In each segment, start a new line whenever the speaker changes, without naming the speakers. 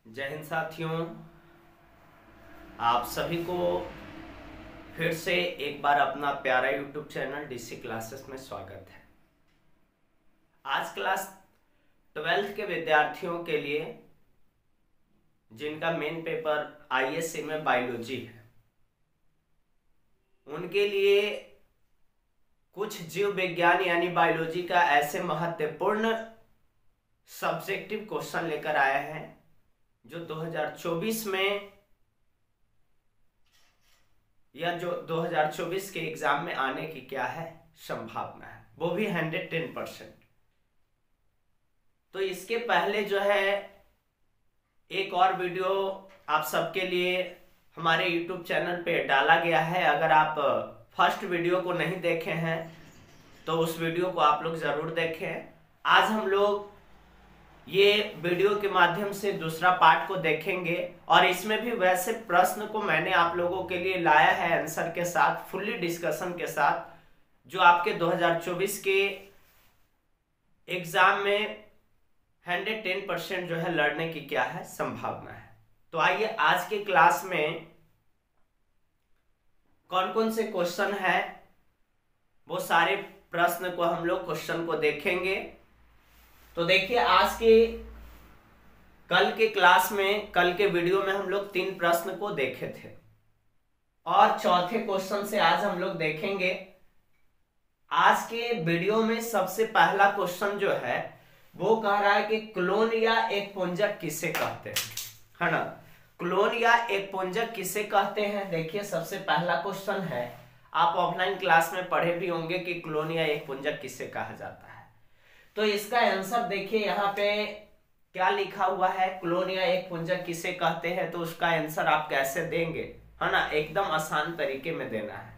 जय हिंद साथियों, आप सभी को फिर से एक बार अपना प्यारा यूट्यूब चैनल डीसी क्लासेस में स्वागत है। आज क्लास 12th के विद्यार्थियों के लिए जिनका मेन पेपर आईएससी में बायोलॉजी है, उनके लिए कुछ जीव विज्ञान यानी बायोलॉजी का ऐसे महत्वपूर्ण सब्जेक्टिव क्वेश्चन लेकर आए हैं जो 2024 में या जो 2024 के एग्जाम में आने की क्या है संभावना है, वो भी 110%। तो इसके पहले जो है एक और वीडियो आप सबके लिए हमारे YouTube चैनल पे डाला गया है। अगर आप फर्स्ट वीडियो को नहीं देखे हैं तो उस वीडियो को आप लोग जरूर देखें। आज हम लोग ये वीडियो के माध्यम से दूसरा पार्ट को देखेंगे और इसमें भी वैसे प्रश्न को मैंने आप लोगों के लिए लाया है आंसर के साथ, फुल्ली डिस्कशन के साथ, जो आपके 2024 के एग्जाम में 110% जो है लड़ने की क्या है संभावना है। तो आइए आज के क्लास में कौन कौन से क्वेश्चन है वो सारे प्रश्न को हम लोग क्वेश्चन को देखेंगे। तो देखिए, आज के कल के क्लास में, कल के वीडियो में हम लोग 3 प्रश्न को देखे थे और चौथे क्वेश्चन से आज हम लोग देखेंगे। आज के वीडियो में सबसे पहला क्वेश्चन जो है वो कह रहा है कि क्लोन या एक पुंजक किसे कहते हैं, है ना। क्लोन या एक पुंजक किसे कहते हैं। देखिए, सबसे पहला क्वेश्चन है, आप ऑफलाइन क्लास में पढ़े भी होंगे कि क्लोन या एक पुंजक किसे कहा जाता है। तो इसका आंसर देखिए यहाँ पे क्या लिखा हुआ है, क्लोन या एक पुंजक किसे कहते हैं। तो उसका आंसर आप कैसे देंगे, है ना, एकदम आसान तरीके में देना है।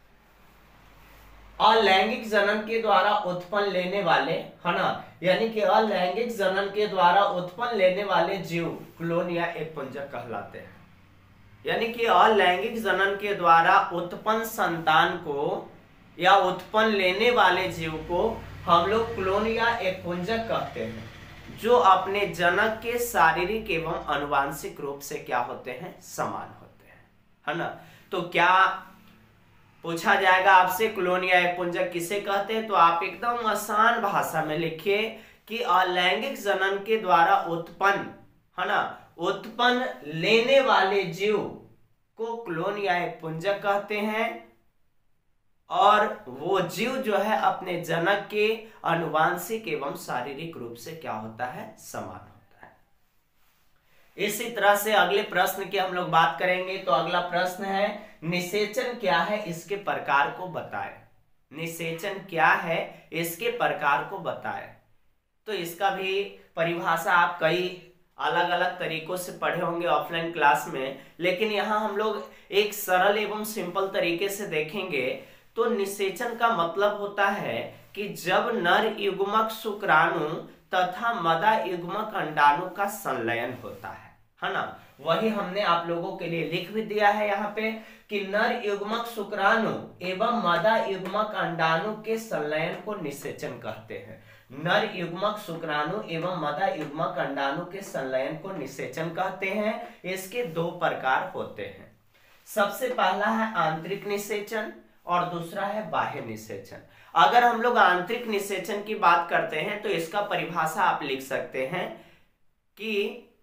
अलैंगिक जनन के द्वारा उत्पन्न लेने वाले, है ना, यानी कि अलैंगिक जनन के द्वारा उत्पन्न लेने वाले जीव क्लोन या एक पुंजक कहलाते हैं। यानी कि अलैंगिक जनन के द्वारा उत्पन्न संतान को या उत्पन्न लेने वाले जीव को हम लोग क्लोन या एक पुंजक कहते हैं, जो अपने जनक के शारीरिक एवं आनुवंशिक रूप से क्या होते हैं, समान होते हैं, है ना। तो क्या पूछा जाएगा आपसे, क्लोन या एक पुंजक किसे कहते हैं, तो आप एकदम आसान भाषा में लिखिए कि अलैंगिक जनन के द्वारा उत्पन्न, है ना, उत्पन्न लेने वाले जीव को क्लोन या एक पुंजक कहते हैं और वो जीव जो है अपने जनक के आनुवंशिक एवं शारीरिक रूप से क्या होता है, समान होता है। इसी तरह से अगले प्रश्न की हम लोग बात करेंगे। तो अगला प्रश्न है, निषेचन क्या है, इसके प्रकार को बताएं। निषेचन क्या है, इसके प्रकार को बताएं। तो इसका भी परिभाषा आप कई अलग अलग तरीकों से पढ़े होंगे ऑफलाइन क्लास में, लेकिन यहाँ हम लोग एक सरल एवं सिंपल तरीके से देखेंगे। तो निषेचन का मतलब होता है कि जब नर युग्मक शुक्राणु तथा मादा युग्मक अंडाणु का संलयन होता है ना। वही हमने आप लोगों के लिए लिख भी दिया है यहाँ पे कि नर युग्मक शुक्राणु एवं मादा युग्मक अंडाणु के संलयन को निषेचन कहते हैं। नर युग्मक शुक्राणु एवं मादा युग्मक अंडाणु के संलयन को निषेचन कहते हैं। इसके 2 प्रकार होते हैं। सबसे पहला है आंतरिक निषेचन और दूसरा है बाह्य निषेचन। अगर हम लोग आंतरिक निषेचन की बात करते हैं तो इसका परिभाषा आप लिख सकते हैं कि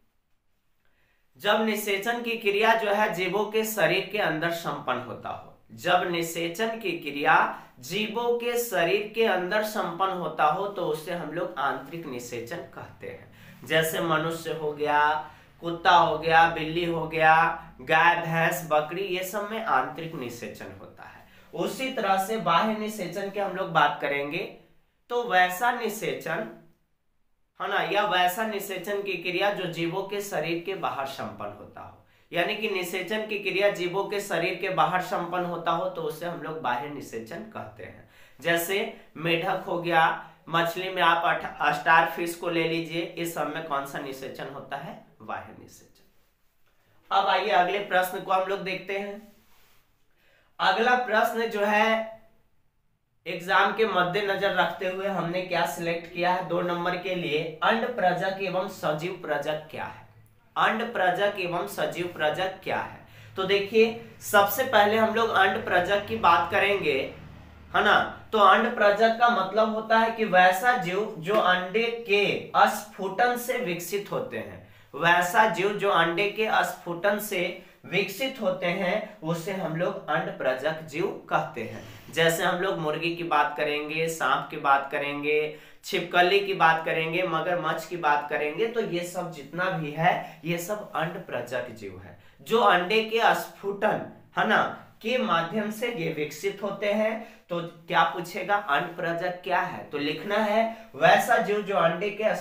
जब निषेचन की क्रिया जो है जीवों के शरीर के अंदर संपन्न होता हो। जब निषेचन की क्रिया जीवों के शरीर के अंदर संपन्न होता हो तो उसे हम लोग आंतरिक निषेचन कहते हैं। जैसे मनुष्य हो गया, कुत्ता हो गया, बिल्ली हो गया, गाय, भैंस, बकरी, ये सब में आंतरिक निषेचन होता है। उसी तरह से बाह्य निषेचन की हम लोग बात करेंगे तो वैसा निषेचन, है ना, या वैसा निषेचन की क्रिया जो जीवों के शरीर के बाहर संपन्न होता हो। यानी कि निषेचन की क्रिया जीवों के शरीर के बाहर संपन्न होता हो तो उसे हम लोग बाह्य निषेचन कहते हैं। जैसे मेढक हो गया, मछली में आप स्टार फिश को ले लीजिए, इस सब में कौन सा निषेचन होता है, बाह्य निषेचन। अब आइए अगले प्रश्न को हम लोग देखते हैं। अगला प्रश्न जो है एग्जाम के मद्देनजर रखते हुए हमने क्या सिलेक्ट किया है 2 नंबर के लिए, अंड प्रजक एवं सजीव प्रजक क्या है। अंडप्रजक एवं सजीव प्रजक क्या है। तो देखिए सबसे पहले हम लोग अंडप्रजक की बात करेंगे, है ना। तो अंडप्रजक का मतलब होता है कि वैसा जीव जो अंडे के स्फुटन से विकसित होते हैं, वैसा जीव जो अंडे के स्फुटन से विकसित होते हैं उसे हम लोग अंडप्रजक जीव कहते हैं। जैसे हम लोग मुर्गी की बात करेंगे, सांप की बात करेंगे, छिपकली की बात करेंगे, मगरमच्छ की बात करेंगे, तो ये सब जितना भी है ये सब अंडप्रजक जीव है जो अंडे के स्फुटन, है ना, के माध्यम से ये विकसित होते हैं। तो क्या पूछेगा, अंडप्रजक क्या है, तो लिखना है वैसा जीव जो अंडे के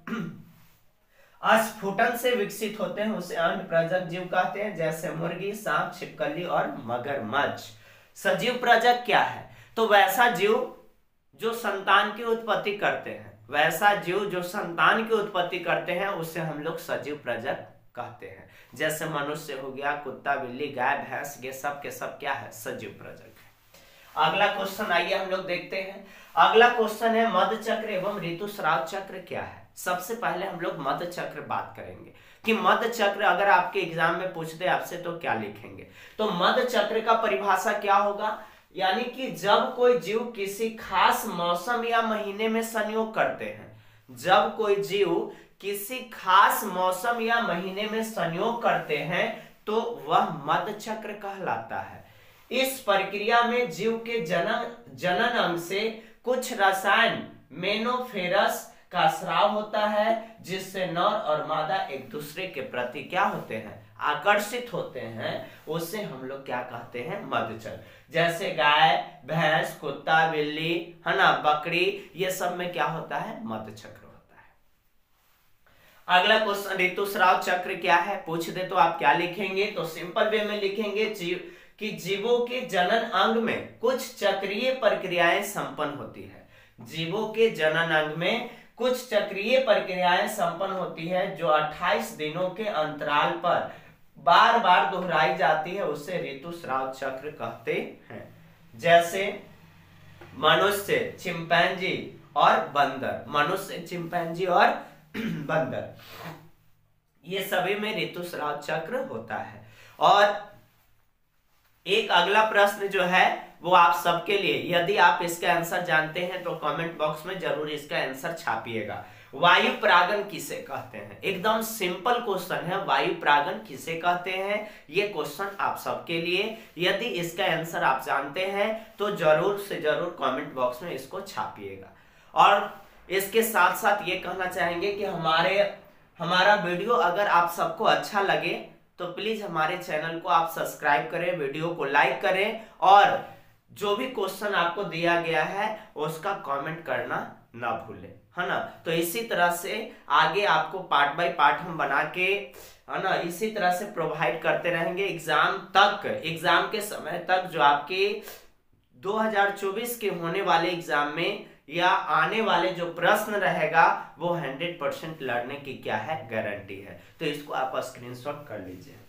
स्फुटन से विकसित होते हैं उसे अंडप्रजक जीव कहते हैं। जैसे मुर्गी, सांप, छिपकली और मगरमच्छ। सजीव प्रजक क्या है, तो वैसा जीव जो संतान की उत्पत्ति करते हैं, वैसा जीव जो संतान की उत्पत्ति करते हैं उसे हम लोग सजीव प्रजक कहते हैं। जैसे मनुष्य हो गया, कुत्ता, बिल्ली, गाय, भैंस, ये सब के सब क्या है, सजीव प्रजक है। अगला क्वेश्चन आइए हम लोग देखते हैं। अगला क्वेश्चन है मध चक्र एवं ऋतुस्राव चक्र क्या है। सबसे पहले हम लोग मध चक्र बात करेंगे कि मध चक्र अगर आपके एग्जाम में पूछ दे आपसे तो क्या लिखेंगे। तो मध चक्र का परिभाषा क्या होगा, यानी कि जब कोई जीव किसी खास मौसम या महीने में संयोग करते हैं, जब कोई जीव किसी खास मौसम या महीने में संयोग करते हैं तो वह मध चक्र कहलाता है। इस प्रक्रिया में जीव के जनन अंग से कुछ रसायन मेनोफेरस का स्राव होता है जिससे नर और मादा एक दूसरे के प्रति क्या होते हैं, आकर्षित होते हैं, उसे हम लोग क्या कहते हैं, मध चक्र। जैसे गाय, भैंस, कुत्ता, बिल्ली, है ना, बकरी, ये सब में क्या होता है, मध चक्र होता है। अगला क्वेश्चन ऋतुस्राव चक्र क्या है, पूछ दे तो आप क्या लिखेंगे, तो सिंपल वे में लिखेंगे कि जीवों के जनन अंग में कुछ चक्रीय प्रक्रियाएं संपन्न होती है। जीवों के जनन अंग में कुछ चक्रीय प्रक्रियाएं संपन्न होती है जो 28 दिनों के अंतराल पर बार बार दोहराई जाती है, उसे ऋतुस्राव चक्र कहते हैं। जैसे मनुष्य, चिंपैंजी और बंदर, मनुष्य, चिंपैंजी और बंदर, ये सभी में ऋतुस्राव चक्र होता है। और एक अगला प्रश्न जो है वो आप सबके लिए, यदि आप इसका आंसर जानते हैं तो कमेंट बॉक्स में जरूर इसका आंसर छापिएगा। वायु परागन किसे कहते हैं, एकदम सिंपल क्वेश्चन है, वायु परागन किसे कहते हैं, ये क्वेश्चन आप सबके लिए। यदि इसका आंसर आप जानते हैं तो जरूर से जरूर कमेंट बॉक्स में इसको छापिएगा। और इसके साथ साथ ये कहना चाहेंगे कि हमारा वीडियो अगर आप सबको अच्छा लगे तो प्लीज हमारे चैनल को आप सब्सक्राइब करें, वीडियो को लाइक करें और जो भी क्वेश्चन आपको दिया गया है उसका कमेंट करना ना भूलें, है ना। तो इसी तरह से आगे आपको पार्ट बाय पार्ट हम बना के, है ना, इसी तरह से प्रोवाइड करते रहेंगे एग्जाम के समय तक, जो आपके 2024 के होने वाले एग्जाम में या आने वाले जो प्रश्न रहेगा वो 100% लड़ने की क्या है, गारंटी है। तो इसको आप स्क्रीनशॉट कर लीजिए।